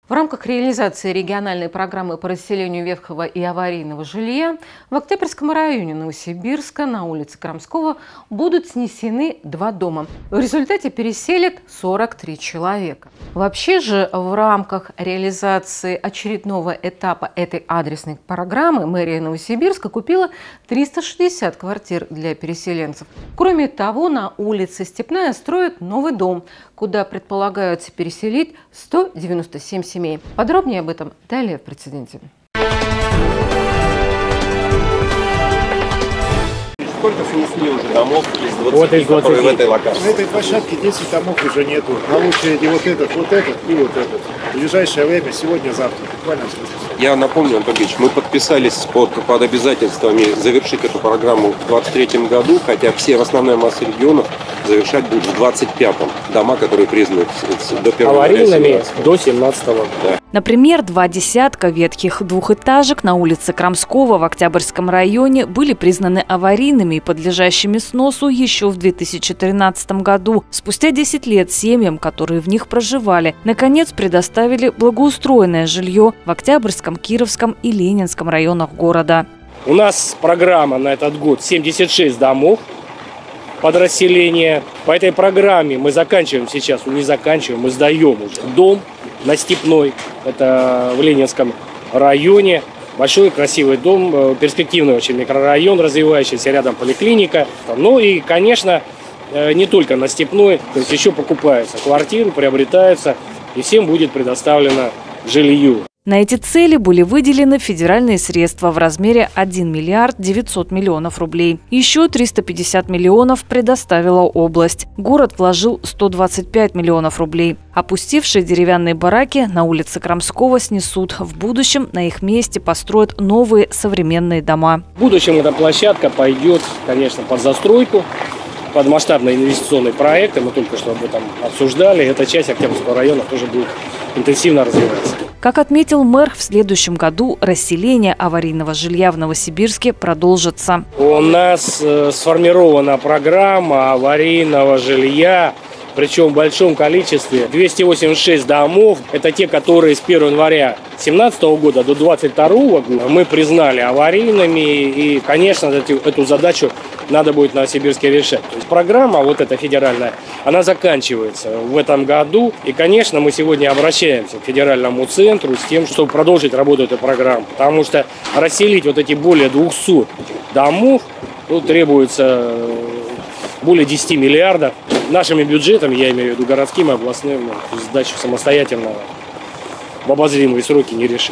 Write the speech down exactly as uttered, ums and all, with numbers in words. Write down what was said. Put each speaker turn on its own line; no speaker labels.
В рамках реализации региональной программы по расселению ветхого и аварийного жилья в Октябрьском районе Новосибирска на улице Крамского будут снесены два дома. В результате переселят сорок три человека. Вообще же в рамках реализации очередного этапа этой адресной программы мэрия Новосибирска купила триста шестьдесят квартир для переселенцев. Кроме того, на улице Степная строят новый дом, куда предполагается переселить сто девяносто семь семей. Подробнее об этом далее в прецеденте.
Сколько снесли уже домов из двадцати,
вот из двадцати,
которые в этой локации?
На этой площадке десять домов уже нету. На очереди вот этот, вот этот и вот этот. В ближайшее время, сегодня-завтра, буквально в смысле.
Я напомню, Антон Ильич, мы подписались под, под обязательствами завершить эту программу в двадцать третьем году, хотя все в основной массе регионов завершать будут в двадцать пятом. Дома, которые признаны до первого
аварийными до семнадцатого года.
Да.
Например, два десятка ветхих двухэтажек на улице Крамского в Октябрьском районе были признаны аварийными и подлежащими сносу еще в две тысячи тринадцатом году. Спустя десять лет семьям, которые в них проживали, наконец предоставили благоустроенное жилье в Октябрьском, Кировском и Ленинском районах города.
У нас программа на этот год семьдесят шесть домов под расселение. По этой программе мы заканчиваем сейчас, не заканчиваем, мы сдаем уже дом на Степной, это в Ленинском районе. Большой красивый дом, перспективный очень микрорайон, развивающийся, рядом поликлиника. Ну и, конечно, не только на Степной, то есть еще покупаются квартиры, приобретаются, и всем будет предоставлено жилье.
На эти цели были выделены федеральные средства в размере один миллиард девятьсот миллионов рублей. Еще триста пятьдесят миллионов предоставила область. Город вложил сто двадцать пять миллионов рублей. Опустевшие деревянные бараки на улице Крамского снесут. В будущем на их месте построят новые современные дома.
В будущем эта площадка пойдет, конечно, под застройку, под масштабные инвестиционные проекты. Мы только что об этом обсуждали. Эта часть Октябрьского района тоже будет интенсивно развиваться.
Как отметил мэр, в следующем году расселение аварийного жилья в Новосибирске продолжится.
У нас э, сформирована программа аварийного жилья, причем в большом количестве. двести восемьдесят шесть домов. Это те, которые с первого января две тысячи семнадцатого года до две тысячи двадцать второго года мы признали аварийными. И, конечно, эту задачу надо будет в Новосибирске решать. То есть программа, вот эта федеральная, она заканчивается в этом году. И, конечно, мы сегодня обращаемся к федеральному центру с тем, чтобы продолжить работу этой программы. Потому что расселить вот эти более двухсот домов, ну, требуется более десяти миллиардов. Нашими бюджетами, я имею в виду городским и областным, сдачу самостоятельно в обозримые сроки не решить.